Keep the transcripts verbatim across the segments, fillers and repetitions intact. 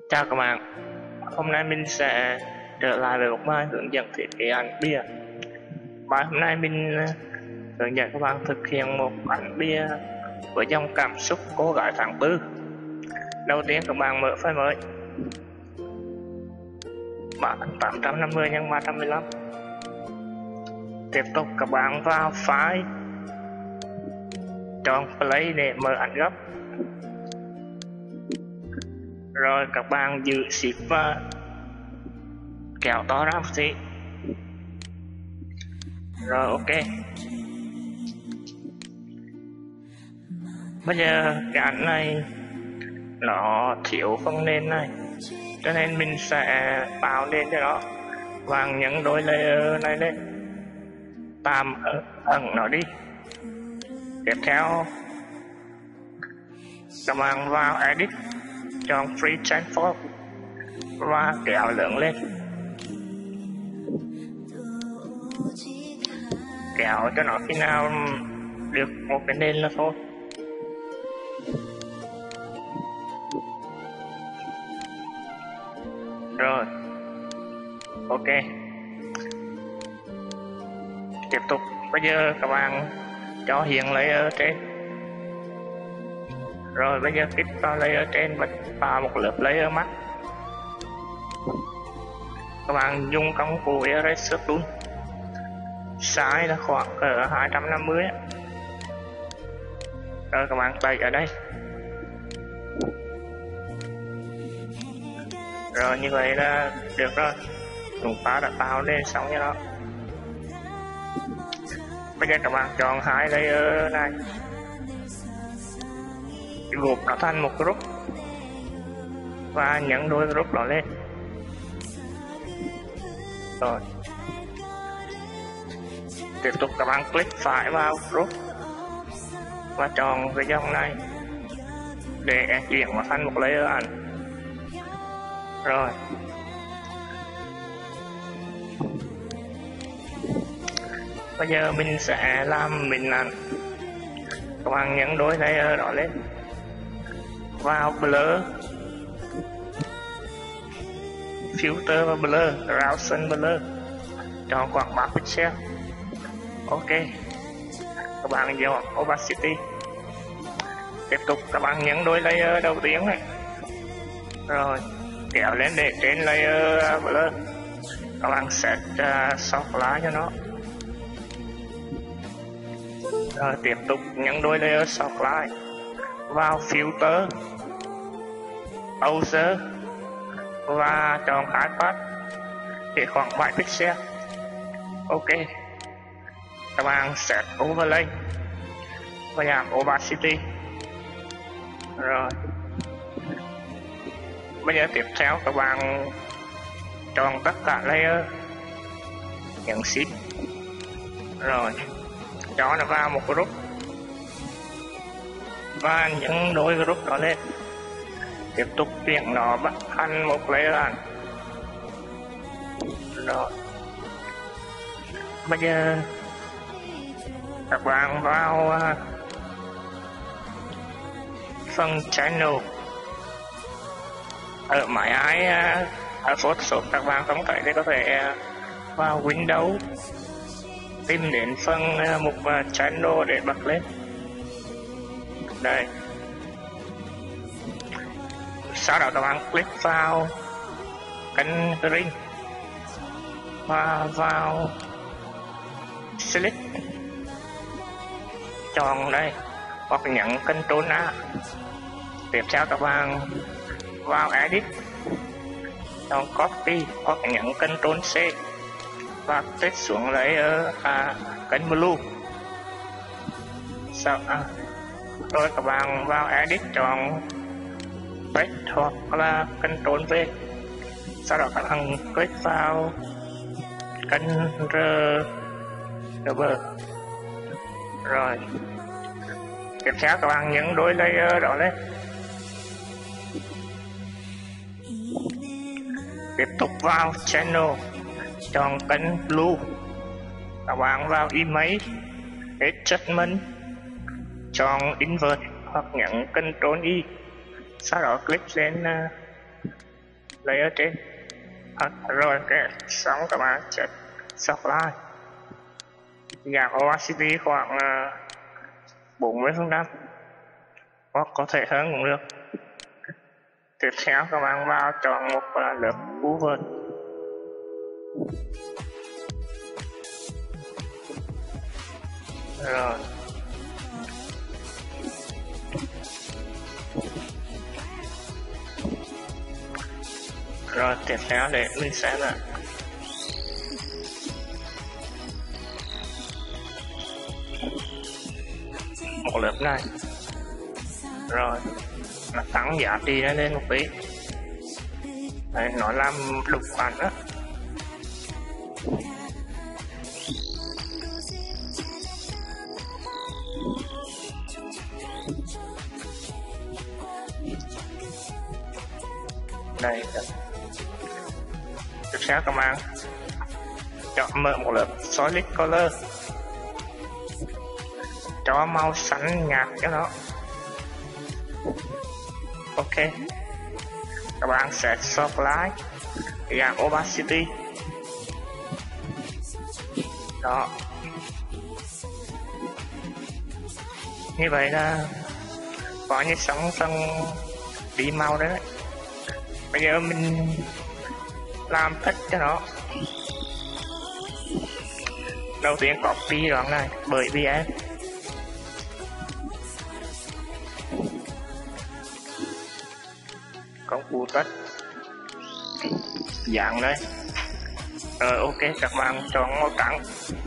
Chào các bạn, hôm nay mình sẽ trở lại với một bài hướng dẫn thiết kế ảnh bìa. Bài hôm nay mình hướng dẫn các bạn thực hiện một ảnh bìa với dòng cảm xúc cô gái tháng tư. Đầu tiên các bạn mở file mới tám trăm năm mươi nhân ba trăm mười lăm. Tiếp tục các bạn vào file, chọn play để mở ảnh gấp. Rồi các bạn giữ shift và kéo to ra một tí. Rồi ok. Bây giờ cái ảnh này nó thiếu phần nền này, cho nên mình sẽ tạo nền cho nó và nhấn đôi layer này lên, tạm ẩn nó đi. Tiếp theo các bạn vào edit, chọn free transform và kéo lớn lên, kéo cho nó khi nào được một cái nền là thôi. Rồi ok, tiếp tục. Bây giờ các bạn cho hiện layer trên. Rồi bây giờ kích vào layer trên và vào một lớp layer mask. Các bạn dùng công cụ eraser tool, size là khoảng ở hai trăm năm mươi. Rồi các bạn tẩy ở đây. Rồi như vậy là được rồi, chúng ta đã tạo nên xong như đó. Bây giờ các bạn chọn hai layer này, gộp nó thành một group và nhấn đôi group nó lên. Rồi tiếp tục các bạn click phải vào group và chọn cái dòng này để chuyển nó thành một layer ảnh. Rồi bây giờ mình sẽ làm mình ảnh. Các bạn nhấn đôi layer đó lên, vào blur, filter và blur, Gaussian blur, chọn khoảng ba pixel. Ok, các bạn chọn opacity. Tiếp tục các bạn nhấn đôi layer đầu tiên này, rồi kéo lên để trên layer blur. Các bạn set uh, soft light cho nó. Rồi tiếp tục nhấn đôi layer soft light, vào filter, Other và chọn khai phát để khoảng bảy pixel. Ok, các bạn set overlay và giảm opacity. Rồi bây giờ tiếp theo các bạn chọn tất cả layer, nhấn shift, rồi cho nó vào một group và nhấn đôi group đó lên. Tiếp tục chuyển nó bắt thành một layer ảnh. Rồi bây giờ các bạn vào uh, phần channel ở máy ai uh, ở Photoshop. Các bạn không thấy thì có thể uh, vào Windows, tìm đến phần uh, mục uh, channel để bật lên. Đây, sau đó các bạn click vào cánh green và vào select, chọn đây hoặc nhấn Ctrl A. Tiếp theo các bạn vào edit, chọn copy hoặc nhấn Ctrl C và paste xuống layer à, cánh blue. Sau, à, rồi các bạn vào edit, chọn paste hoặc là Ctrl V. Sau đó các bạn click vào cánh R cover. Rồi tiếp theo các bạn nhấn đôi layer đó lên. Tiếp tục vào channel, chọn kênh blue. Các bạn vào image, adjustment, chọn invert hoặc nhấn Ctrl I. Sau đó click lên uh, lấy ở trên. À, rồi cái xong các bạn check supply giảm opacity khoảng uh, bốn mươi phần trăm hoặc có thể hơn cũng được. Tiếp theo các bạn vào chọn một uh, lớp cover. Rồi rồi tiếp theo để mình xem là một lớp này rồi nó tăng giá trị nó lên một tí. Đấy, nó làm đục ảnh á. Đây tiếp theo các bạn chọn mở một lớp solid color cho màu xanh nhạt cho nó. Ok, các bạn set soft light giảm opacity đó. Như vậy là có như xong phần đi màu đấy. Bây giờ mình làm thích cho nó. Đầu tiên copy đoạn này bởi vì em công cụ tách dạng đây. Rồi ok, các bạn chọn màu trắng.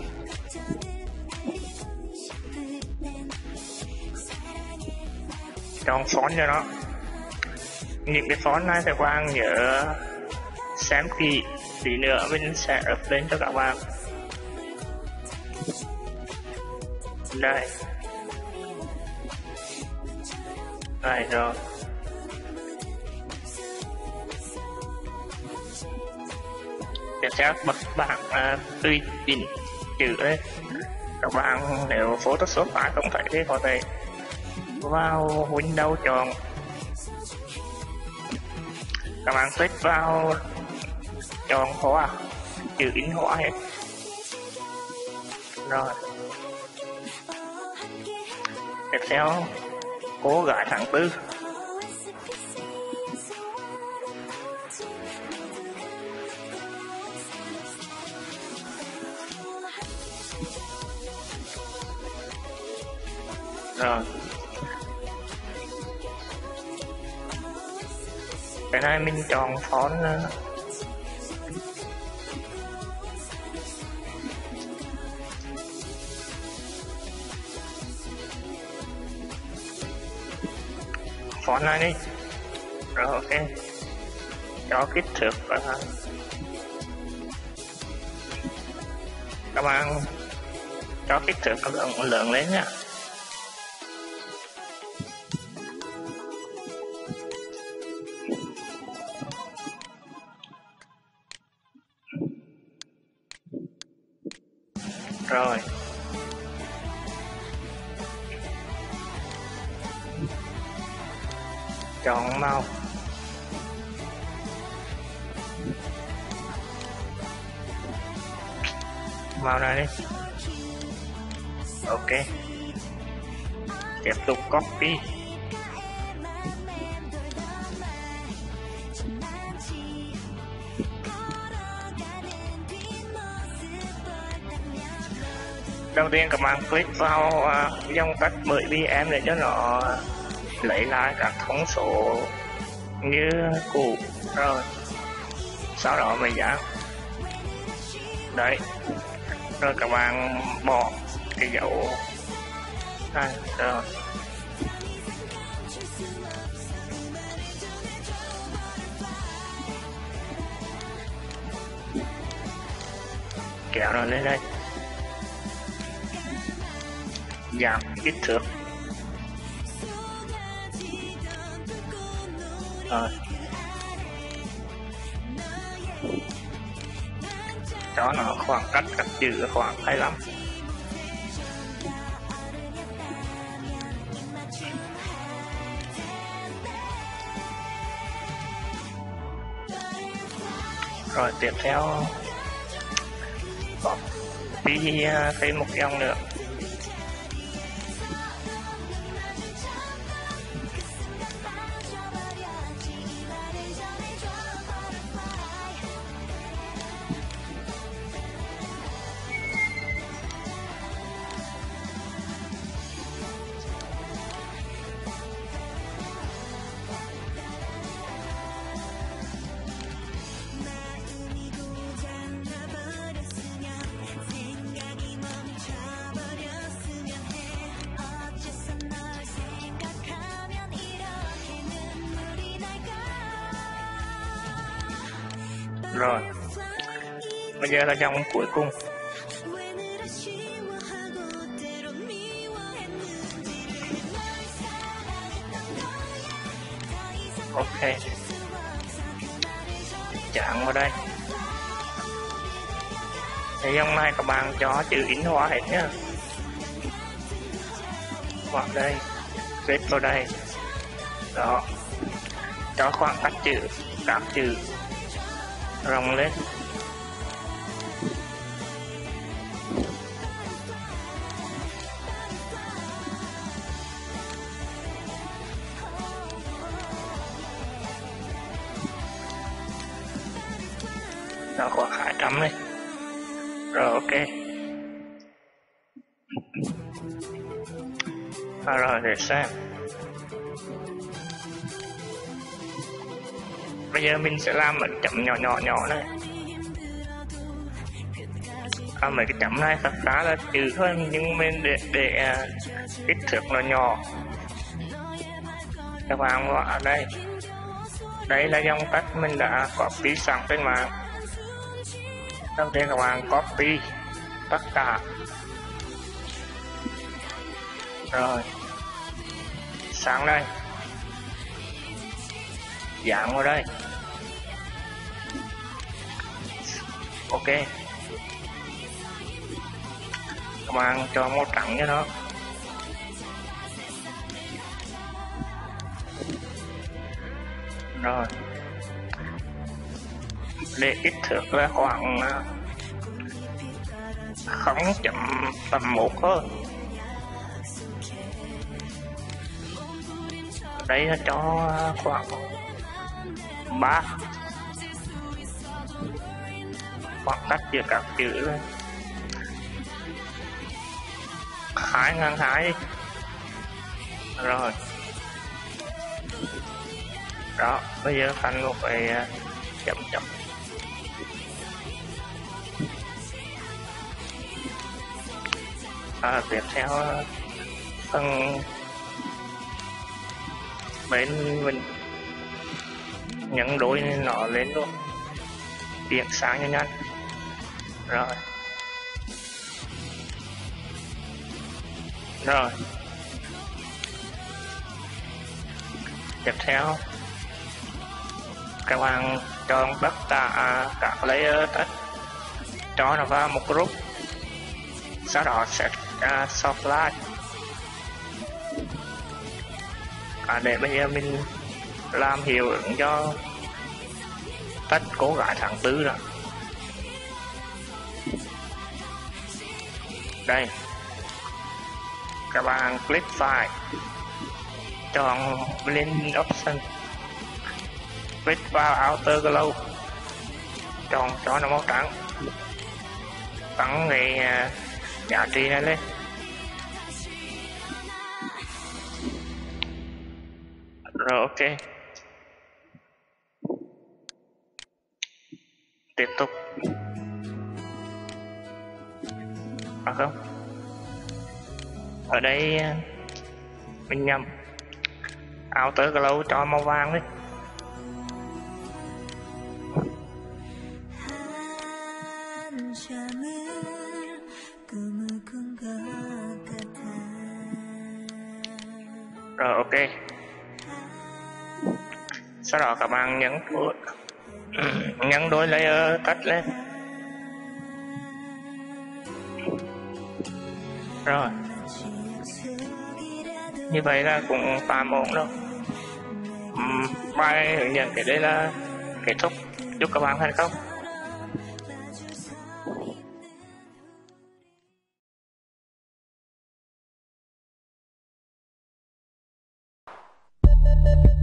Chọn font cho nó. Những cái font này thì các bạn nhớ xem kỹ, tí nữa mình sẽ up lên cho các bạn. Đây đây rồi. Tiếp theo bật bảng uh, tùy chỉnh chữ đấy. Các bạn nếu Photoshop ai không thấy thì có thể vào Windows chọn, các bạn click vào chọn hóa chữ in hóa hết. Rồi tiếp theo cô gái tháng tư. Rồi cái này mình chọn font font này đi. Rồi ok, cho kích thước uh, các bạn cho kích thước lượng lượng lên nhá. Rồi chọn màu. Màu này đi. Ok, tiếp tục copy. Đầu tiên các bạn click vào uh, dòng cách mười bi em để cho nó lấy lại các thông số như cũ. Rồi sau đó mình dán đấy. Rồi các bạn bỏ cái dấu này. Rồi kéo nó lên đây, giảm kích thước. Rồi cho nó khoảng cách các chữ khoảng hai mươi lăm. Rồi tiếp theo copy thêm một dòng nữa. Rồi bây giờ là dòng cuối cùng. Ok, chạm vào đây. Thì dòng này các bạn cho chữ in hóa hết nhá. Hoặc đây, viết vào đây. Đó, cho khoảng cách chữ, các chữ rộng lên. Đó, khoảng hai trăm này. Rồi ok. À, rồi để xem. Bây giờ mình sẽ làm một chấm nhỏ nhỏ nhỏ này. À, mấy cái chấm này thật khá là chữ thôi, nhưng mình để để uh, kích thước nó nhỏ. Các bạn vào đây. Đây là dòng cách mình đã copy sẵn trên mạng. Đầu tiên các bạn copy tất cả. Rồi sang đây, dán vào đây. Ok, các bạn cho màu trắng cho nó. Rồi để kích thước là khoảng không chấm tầm một thôi. Đây là cho khoảng ba, khoảng cách giữa các chữ hai ngàn hai đi. Rồi đó, bây giờ thành một cái chấm chấm. À, tiếp theo phần bên mình nhấn đôi nó lên luôn, chuyển sang cho nhanh. Rồi rồi tiếp theo các bạn chọn tất cả các layer text, cho nó vào một group, sau đó set uh, softline. À, để bây giờ mình làm hiệu ứng cho tất cô gái tháng tư rồi. Đây, các bạn click file, chọn blend option, click vào outer glow, chọn cho nó màu trắng, tăng cái uh, giá trị này lên. Rồi ok, tiếp tục. À không, ở đây mình nhầm, outer glow cho màu vàng đấy. Rồi ok, sau đó các bạn nhấn đôi, nhấn đôi layer text lên. Rồi như vậy là cũng tạm ổn đâu. Uhm, bài hướng dẫn cái đây là kết thúc. Chúc các bạn thành công. Thank you.